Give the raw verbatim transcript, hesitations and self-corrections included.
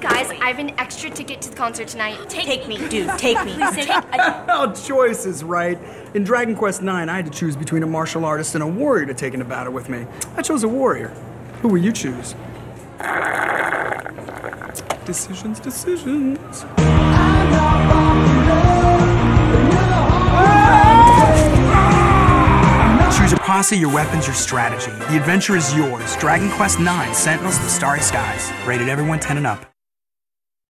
Guys, I have an extra ticket to the concert tonight. Take, take me, dude, take me. Take, I... Oh, choices, right? In Dragon Quest nine, I had to choose between a martial artist and a warrior to take into battle with me. I chose a warrior. Who will you choose? Decisions, decisions. Choose your posse, your weapons, your strategy. The adventure is yours. Dragon Quest nine, Sentinels of the Starry Skies. Rated everyone ten and up.